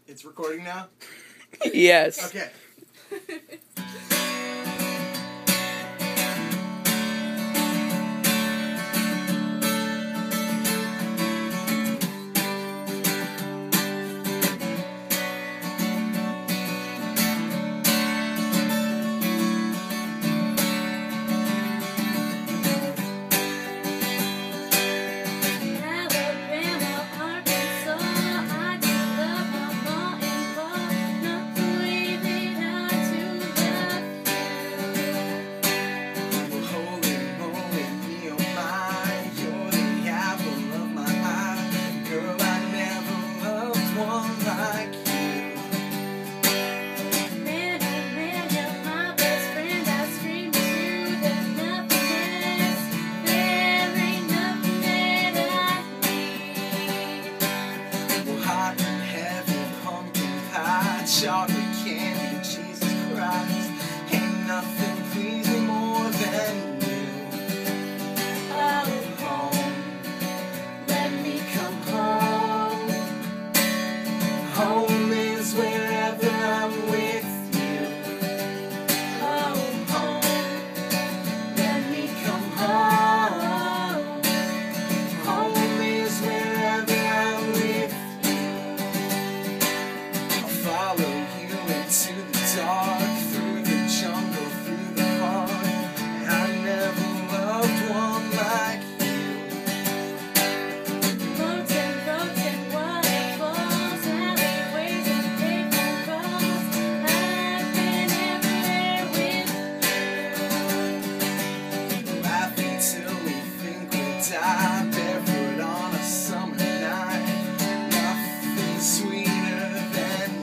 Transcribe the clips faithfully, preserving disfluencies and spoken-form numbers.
It's recording now? Yes. Okay. Chocolate candy, Jesus Christ, ain't nothing please me more than you. Oh, home, let me come home. Home is wherever I'm with you. Oh, home, let me come home. Home is wherever I'm with you. I'll follow into the dark, through the jungle, through the heart. I never loved one like you. Floating, floating waterfalls, alleyways and pavement calls. I've been everywhere with you. Laughing till we think we'll die, barefoot on a summer night. Nothing sweeter than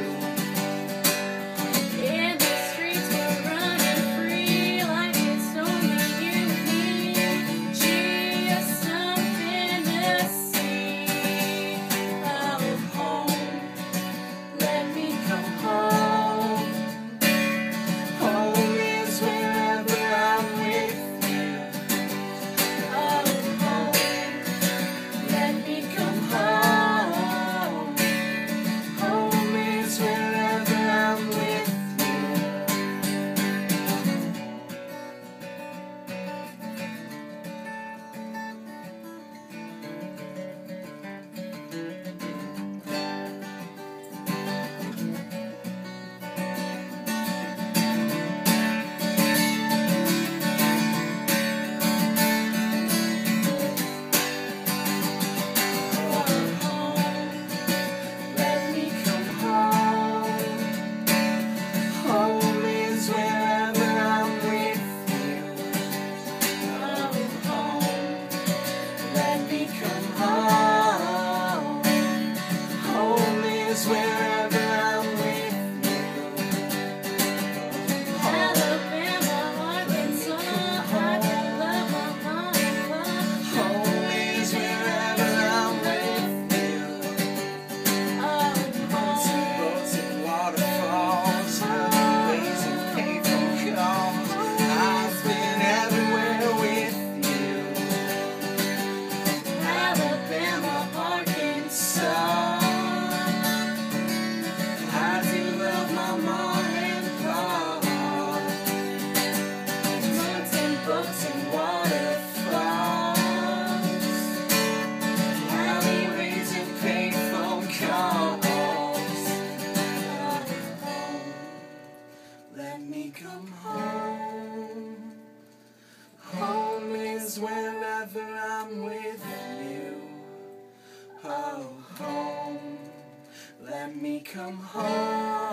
wherever I'm with you. Alabama, Arkansas, I can love my mom and pop. Home is wherever I'm with you. Oh, boats and boats and waterfalls, highways and payphone calls. I've been everywhere with you. Alabama, Arkansas. Let me come home. Home is wherever I'm with you. Oh, home. Let me come home.